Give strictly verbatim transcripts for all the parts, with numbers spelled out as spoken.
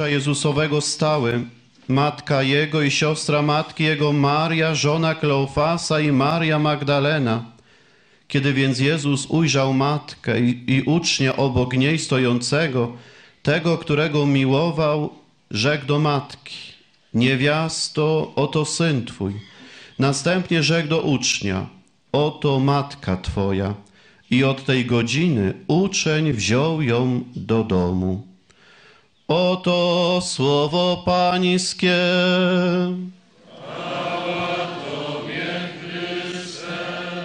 Jezusowego stały, matka Jego i siostra matki Jego Maria, żona Kleofasa i Maria Magdalena. Kiedy więc Jezus ujrzał matkę i, i ucznia obok niej stojącego, tego, którego miłował, rzekł do matki: niewiasto, oto syn Twój. Następnie rzekł do ucznia: oto matka Twoja. I od tej godziny uczeń wziął ją do domu. Oto słowo Pańskie. Chwała Tobie, Chryste.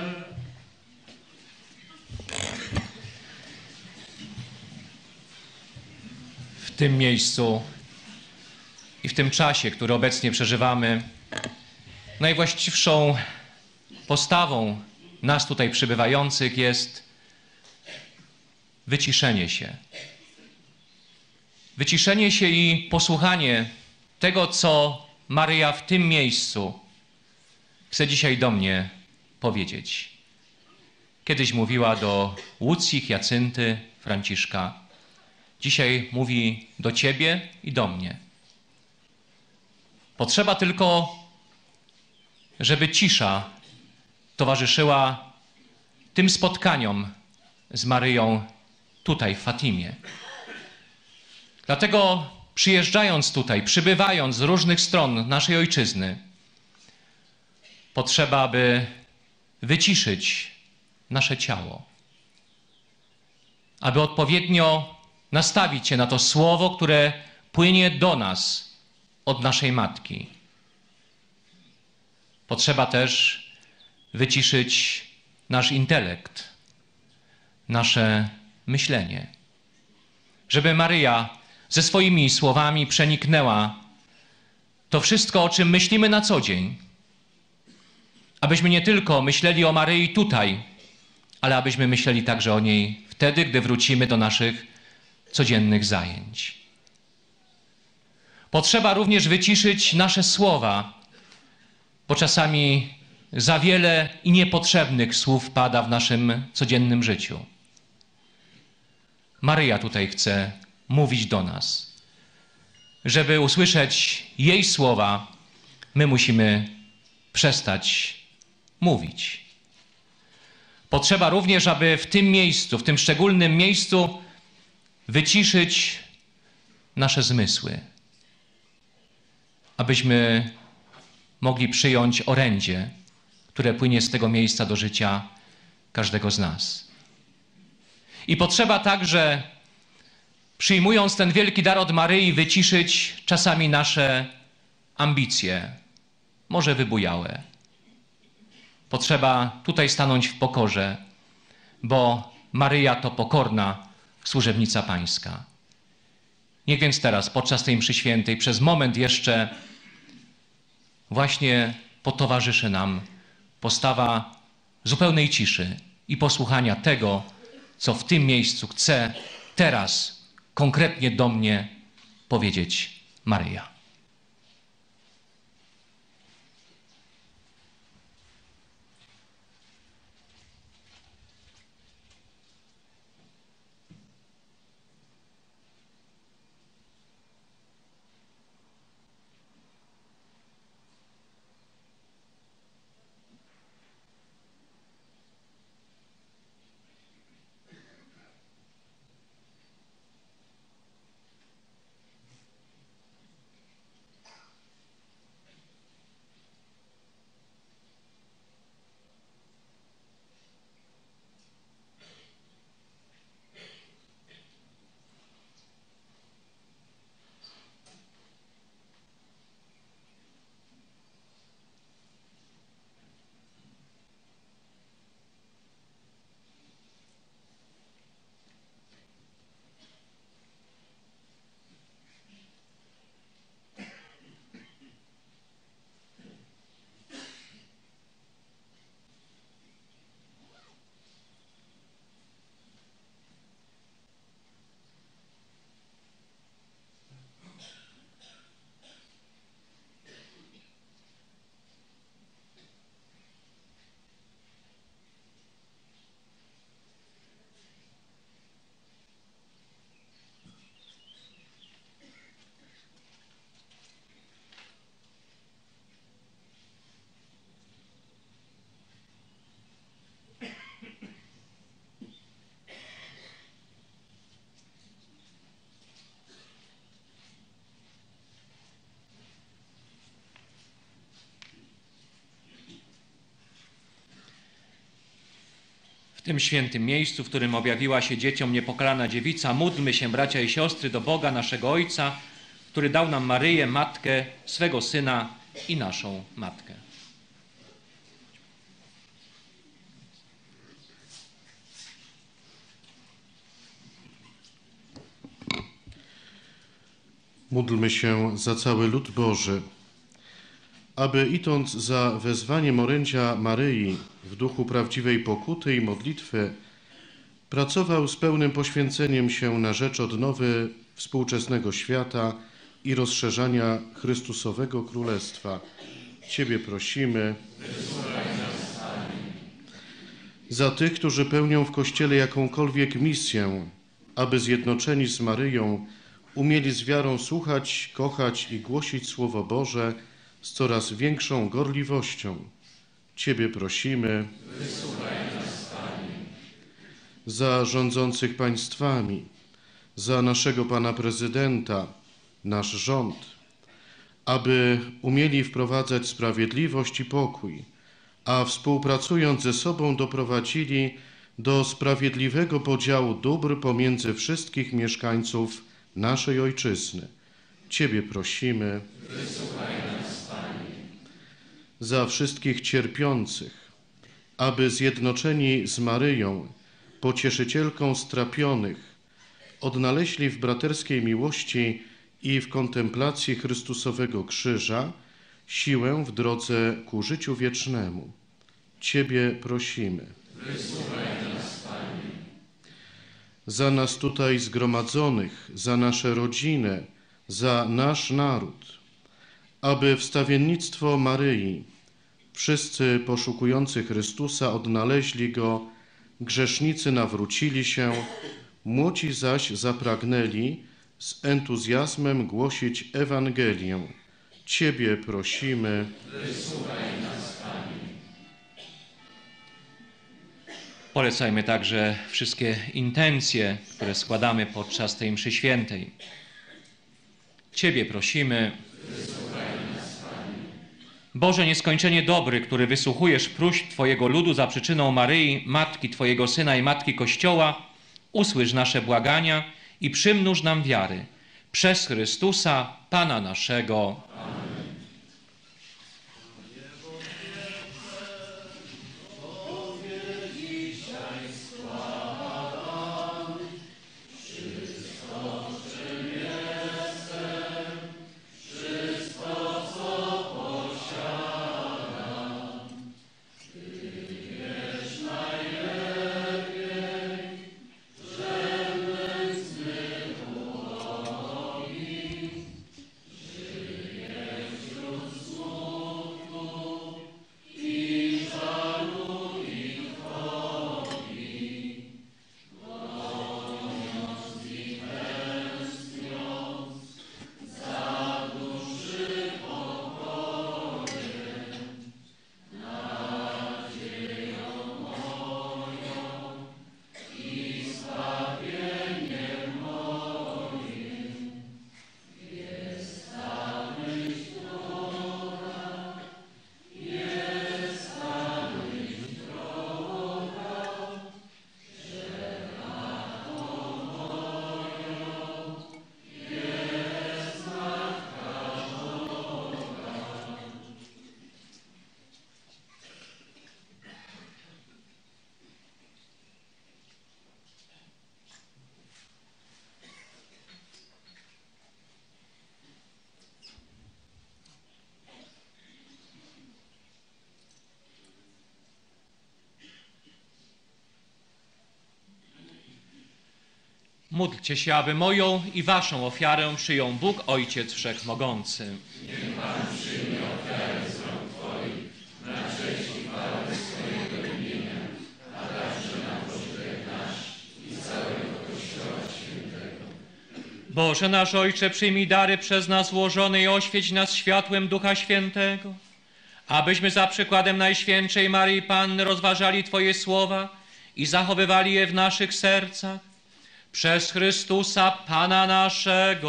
W tym miejscu i w tym czasie, który obecnie przeżywamy, najwłaściwszą postawą nas tutaj przybywających jest wyciszenie się. Wyciszenie się i posłuchanie tego, co Maryja w tym miejscu chce dzisiaj do mnie powiedzieć. Kiedyś mówiła do Łucji, Jacynty, Franciszka. Dzisiaj mówi do ciebie i do mnie. Potrzeba tylko, żeby cisza towarzyszyła tym spotkaniom z Maryją tutaj w Fatimie. Dlatego przyjeżdżając tutaj, przybywając z różnych stron naszej ojczyzny, potrzeba, aby wyciszyć nasze ciało, aby odpowiednio nastawić się na to słowo, które płynie do nas od naszej matki. Potrzeba też wyciszyć nasz intelekt, nasze myślenie, żeby Maryja ze swoimi słowami przeniknęła to wszystko, o czym myślimy na co dzień. Abyśmy nie tylko myśleli o Maryi tutaj, ale abyśmy myśleli także o niej wtedy, gdy wrócimy do naszych codziennych zajęć. Potrzeba również wyciszyć nasze słowa, bo czasami za wiele i niepotrzebnych słów pada w naszym codziennym życiu. Maryja tutaj chce mówić do nas. Żeby usłyszeć jej słowa, my musimy przestać mówić. Potrzeba również, aby w tym miejscu, w tym szczególnym miejscu wyciszyć nasze zmysły, abyśmy mogli przyjąć orędzie, które płynie z tego miejsca do życia każdego z nas. I potrzeba także, przyjmując ten wielki dar od Maryi, wyciszyć czasami nasze ambicje, może wybujałe. Potrzeba tutaj stanąć w pokorze, bo Maryja to pokorna służebnica Pańska. Niech więc teraz, podczas tej mszy świętej, przez moment jeszcze właśnie potowarzyszy nam postawa zupełnej ciszy i posłuchania tego, co w tym miejscu chce teraz konkretnie do mnie powiedzieć Maryja. tym świętym miejscu, w którym objawiła się dzieciom niepokalana dziewica, módlmy się, bracia i siostry, do Boga naszego Ojca, który dał nam Maryję, matkę swego Syna i naszą matkę. Módlmy się za cały lud Boży, aby idąc za wezwaniem orędzia Maryi w duchu prawdziwej pokuty i modlitwy, pracował z pełnym poświęceniem się na rzecz odnowy współczesnego świata i rozszerzania Chrystusowego Królestwa. Ciebie prosimy. Za tych, którzy pełnią w Kościele jakąkolwiek misję, aby zjednoczeni z Maryją umieli z wiarą słuchać, kochać i głosić Słowo Boże z coraz większą gorliwością. Ciebie prosimy. Wysłuchaj nas, Panie. Za rządzących państwami, za naszego Pana Prezydenta, nasz rząd, aby umieli wprowadzać sprawiedliwość i pokój, a współpracując ze sobą doprowadzili do sprawiedliwego podziału dóbr pomiędzy wszystkich mieszkańców naszej Ojczyzny. Ciebie prosimy. Wysłuchaj nas, Panie. Za wszystkich cierpiących, aby zjednoczeni z Maryją, pocieszycielką strapionych, odnaleźli w braterskiej miłości i w kontemplacji Chrystusowego krzyża siłę w drodze ku życiu wiecznemu. Ciebie prosimy. Wysłuchaj nas, Panie. Za nas tutaj zgromadzonych, za nasze rodziny, za nasz naród, aby wstawiennictwo Maryi wszyscy poszukujący Chrystusa odnaleźli Go, grzesznicy nawrócili się, młodzi zaś zapragnęli z entuzjazmem głosić Ewangelię. Ciebie prosimy. Wysłuchaj nas, Panie. Polecajmy także wszystkie intencje, które składamy podczas tej mszy świętej. Ciebie prosimy. Wysłuchaj nas, Panie. Boże nieskończenie dobry, który wysłuchujesz próśb Twojego ludu za przyczyną Maryi, Matki Twojego Syna i Matki Kościoła, usłysz nasze błagania i przymnóż nam wiary. Przez Chrystusa, Pana naszego. Amen. Módlcie się, aby moją i waszą ofiarę przyjął Bóg Ojciec Wszechmogący. Niech Pan przyjmie ofiarę z rąk Twoich, na cześć i chwałę swojego imienia, a także na pożytek nasz i całego Kościoła Świętego. Boże nasz Ojcze, przyjmij dary przez nas złożone i oświeć nas światłem Ducha Świętego, abyśmy za przykładem Najświętszej Maryi Panny rozważali Twoje słowa i zachowywali je w naszych sercach. Przez Chrystusa Pana naszego.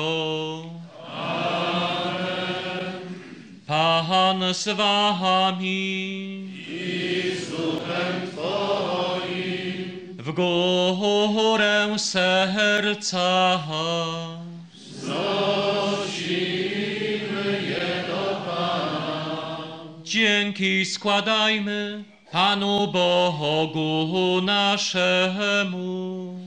Amen. Pan z wami. I z duchem Twoim. górę serca. Znosimy je do Pana. Dzięki składajmy Panu Bogu naszemu.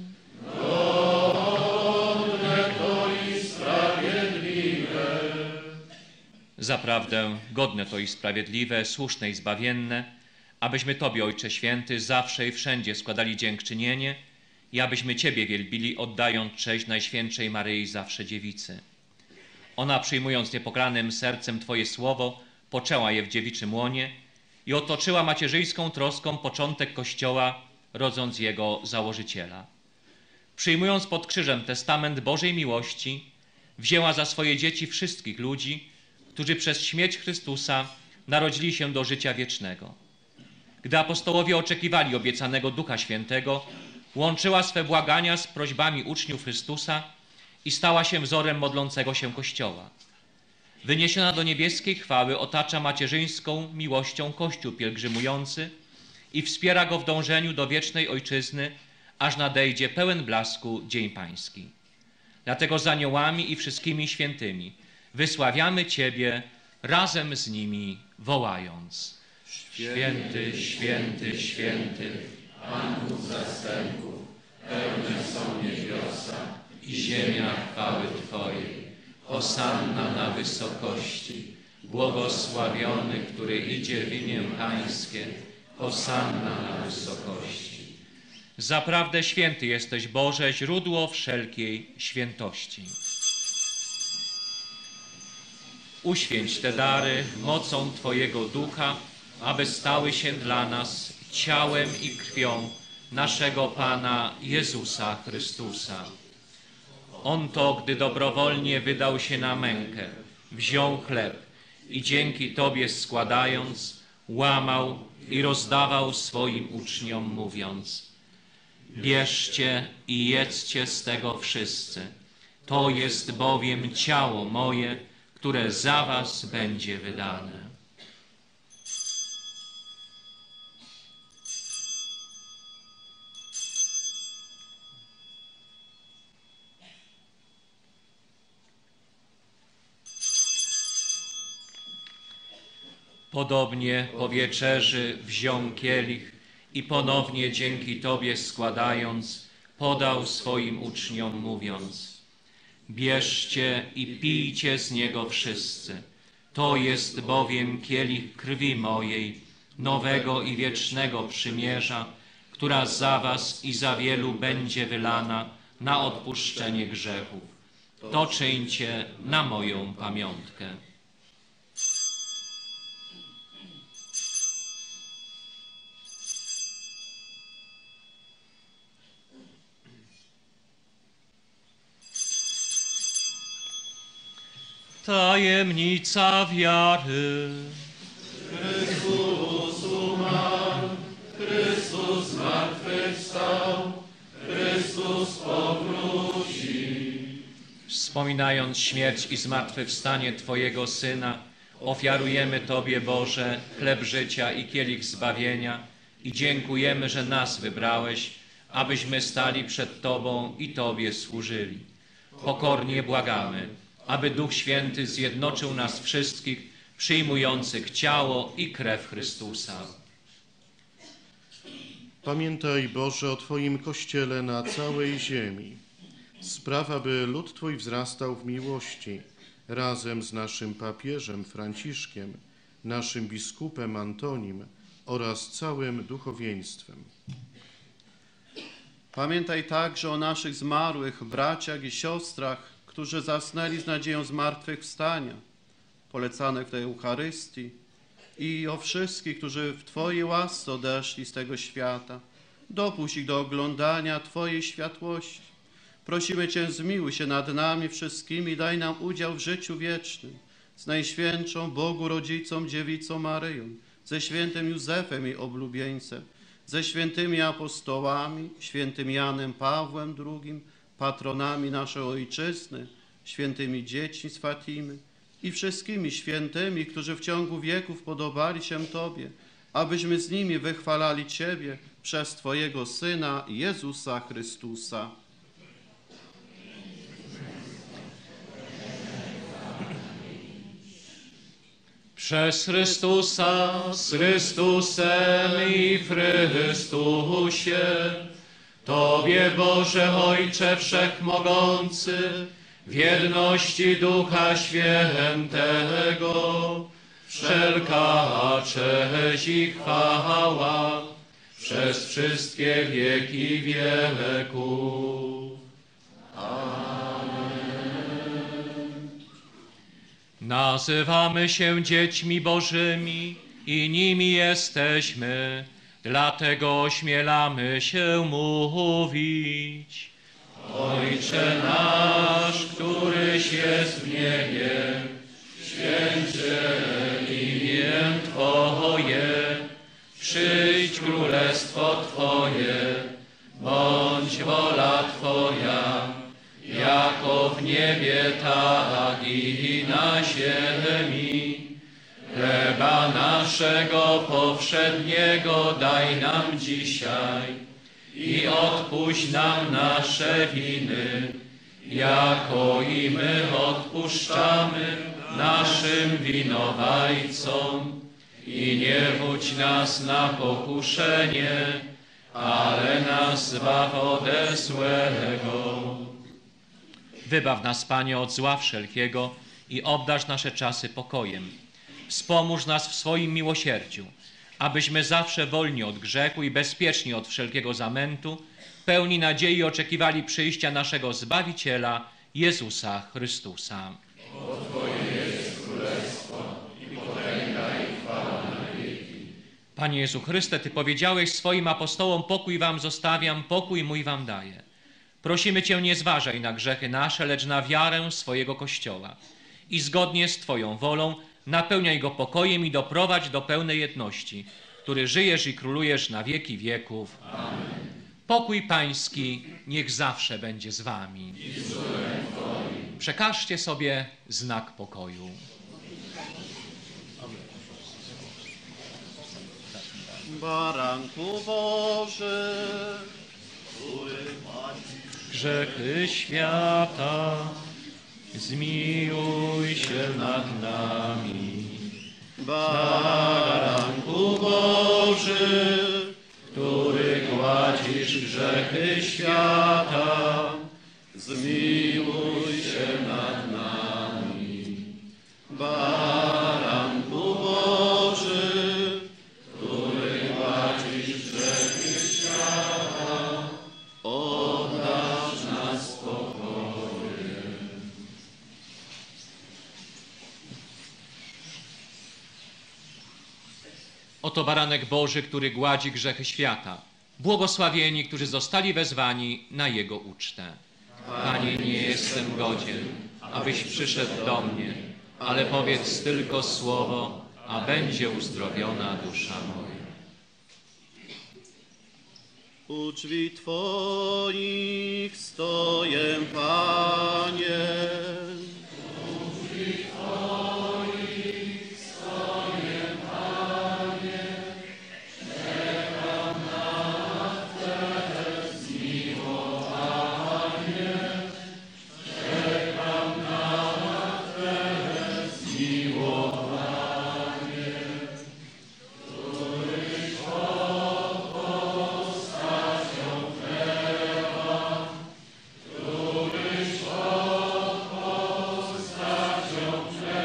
Godne to i sprawiedliwe. Zaprawdę godne to i sprawiedliwe, słuszne i zbawienne, abyśmy Tobie, Ojcze Święty, zawsze i wszędzie składali dziękczynienie i abyśmy Ciebie wielbili, oddając cześć Najświętszej Maryi, zawsze Dziewicy. Ona, przyjmując niepokalanym sercem Twoje słowo, poczęła je w dziewiczym łonie i otoczyła macierzyńską troską początek Kościoła, rodząc jego założyciela. Przyjmując pod krzyżem testament Bożej miłości, wzięła za swoje dzieci wszystkich ludzi, którzy przez śmierć Chrystusa narodzili się do życia wiecznego. Gdy apostołowie oczekiwali obiecanego Ducha Świętego, łączyła swe błagania z prośbami uczniów Chrystusa i stała się wzorem modlącego się Kościoła. Wyniesiona do niebieskiej chwały otacza macierzyńską miłością Kościół pielgrzymujący i wspiera go w dążeniu do wiecznej Ojczyzny, aż nadejdzie pełen blasku Dzień Pański. Dlatego z aniołami i wszystkimi świętymi wysławiamy Ciebie, razem z nimi wołając: Święty, święty, święty, Pan Bóg zastępów, pełne są niebiosa i ziemia chwały Twojej. Hosanna na wysokości, błogosławiony, który idzie w imię Pańskie. Hosanna na wysokości. Zaprawdę święty jesteś, Boże, źródło wszelkiej świętości. Uświęć te dary mocą Twojego Ducha, aby stały się dla nas ciałem i krwią naszego Pana Jezusa Chrystusa. On to, gdy dobrowolnie wydał się na mękę, wziął chleb i dzięki Tobie składając, łamał i rozdawał swoim uczniom, mówiąc: bierzcie i jedzcie z tego wszyscy. To jest bowiem ciało moje, które za was będzie wydane. Podobnie po wieczerzy wziął kielich i ponownie dzięki Tobie składając, podał swoim uczniom, mówiąc: bierzcie i pijcie z niego wszyscy. To jest bowiem kielich krwi mojej, nowego i wiecznego przymierza, która za was i za wielu będzie wylana na odpuszczenie grzechów. To czyńcie na moją pamiątkę. Tajemnica wiary. Chrystus umarł, Chrystus zmartwychwstał, Chrystus powróci. Wspominając śmierć i zmartwychwstanie Twojego Syna, ofiarujemy Tobie, Boże, chleb życia i kielich zbawienia i dziękujemy, że nas wybrałeś, abyśmy stali przed Tobą i Tobie służyli. Pokornie błagamy, aby Duch Święty zjednoczył nas wszystkich, przyjmujących ciało i krew Chrystusa. Pamiętaj, Boże, o Twoim Kościele na całej ziemi. Spraw, aby lud Twój wzrastał w miłości, razem z naszym papieżem Franciszkiem, naszym biskupem Antonim oraz całym duchowieństwem. Pamiętaj także o naszych zmarłych braciach i siostrach, którzy zasnęli z nadzieją zmartwychwstania, polecanych w tej Eucharystii, i o wszystkich, którzy w Twojej łasce odeszli z tego świata. Dopuść ich do oglądania Twojej światłości. Prosimy Cię, zmiłuj się nad nami wszystkimi, daj nam udział w życiu wiecznym z Najświętszą Bogu Rodzicą Dziewicą Maryją, ze świętym Józefem jej oblubieńcem, ze świętymi apostołami, świętym Janem Pawłem drugim, patronami naszej Ojczyzny, świętymi dziećmi z Fatimy i wszystkimi świętymi, którzy w ciągu wieków podobali się Tobie, abyśmy z nimi wychwalali Ciebie przez Twojego Syna, Jezusa Chrystusa. Przez Chrystusa, z Chrystusem i w Chrystusie, Tobie, Boże Ojcze Wszechmogący, w jedności Ducha Świętego, wszelka cześć i chwała przez wszystkie wieki wieków. Nazywamy się dziećmi Bożymi i nimi jesteśmy, dlatego ośmielamy się mówić. Ojcze nasz, któryś jest w niebie, święć się imię Twoje, przyjdź królestwo Twoje, bądź wola Twoja, jako w niebie, tak i na ziemi. Chleba naszego powszedniego daj nam dzisiaj i odpuść nam nasze winy, jako i my odpuszczamy naszym winowajcom. I nie wódź nas na pokuszenie, ale nas zbaw ode złego. Wybaw nas, Panie, od zła wszelkiego i obdarz nasze czasy pokojem. Wspomóż nas w swoim miłosierdziu, abyśmy zawsze wolni od grzechu i bezpieczni od wszelkiego zamętu, pełni nadziei oczekiwali przyjścia naszego Zbawiciela, Jezusa Chrystusa. Bo Twoje jest królestwo i potęga i chwała na wieki. Panie Jezu Chryste, Ty powiedziałeś swoim apostołom: pokój wam zostawiam, pokój mój wam daję. Prosimy Cię, nie zważaj na grzechy nasze, lecz na wiarę swojego Kościoła. I zgodnie z Twoją wolą napełniaj go pokojem i doprowadź do pełnej jedności, który żyjesz i królujesz na wieki wieków. Amen. Pokój Pański niech zawsze będzie z wami. I z duchem Twoim. Przekażcie sobie znak pokoju. Baranku Boży, który Grzechy świata, zmiłuj się nad nami. Baranku Boży, który gładzisz grzechy świata, zmiłuj się nad nami. Baranku Boży, który gładzisz grzechy świata, oddasz nas spokojem. Oto baranek Boży, który gładzi grzechy świata. Błogosławieni, którzy zostali wezwani na Jego ucztę. Panie, nie jestem godzien, abyś przyszedł do mnie, ale powiedz tylko słowo, a będzie uzdrowiona dusza moja. U drzwi Twoich stoję, Panie. U drzwi Twoich stoję, Panie, czekam na Twe zmiłowanie, czekam na Twe zmiłowanie, któryś pod postacią chleba, któryś pod postacią chleba,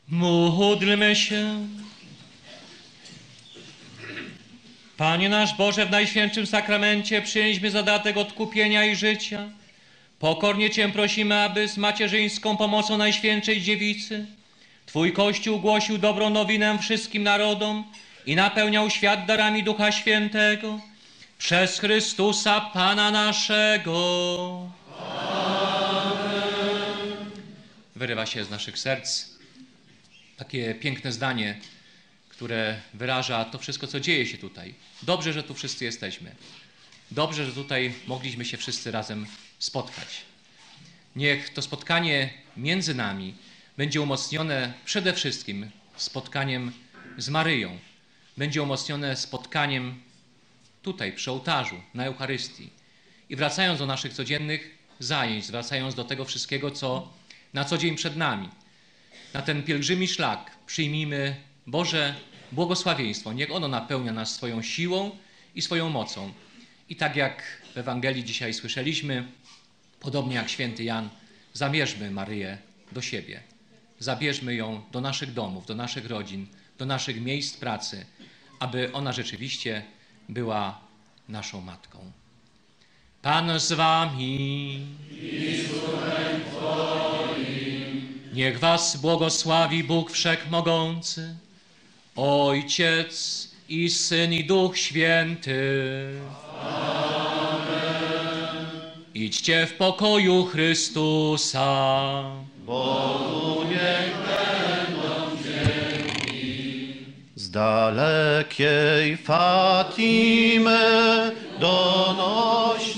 Módlmy się. Panie nasz Boże, w Najświętszym Sakramencie przyjęliśmy zadatek odkupienia i życia. Pokornie Cię prosimy, aby z macierzyńską pomocą Najświętszej Dziewicy Twój Kościół głosił dobrą nowinę wszystkim narodom i napełniał świat darami Ducha Świętego. Przez Chrystusa Pana naszego. Amen. Wyrywa się z naszych serc takie piękne zdanie, które wyraża to wszystko, co dzieje się tutaj. Dobrze, że tu wszyscy jesteśmy. Dobrze, że tutaj mogliśmy się wszyscy razem spotkać. Niech to spotkanie między nami będzie umocnione przede wszystkim spotkaniem z Maryją. Będzie umocnione spotkaniem tutaj, przy ołtarzu, na Eucharystii. I wracając do naszych codziennych zajęć, wracając do tego wszystkiego, co na co dzień przed nami, na ten pielgrzymi szlak przyjmijmy Boże błogosławieństwo. Niech ono napełnia nas swoją siłą i swoją mocą. I tak jak w Ewangelii dzisiaj słyszeliśmy, podobnie jak święty Jan, zabierzmy Maryję do siebie. Zabierzmy ją do naszych domów, do naszych rodzin, do naszych miejsc pracy, aby ona rzeczywiście była naszą matką. Pan z wami. I z duchem twoim. Niech was błogosławi Bóg Wszechmogący, Ojciec i Syn i Duch Święty. Amen. Idźcie w pokoju Chrystusa. Bogu niech będą dzięki. Z dalekiej Fatimy donosi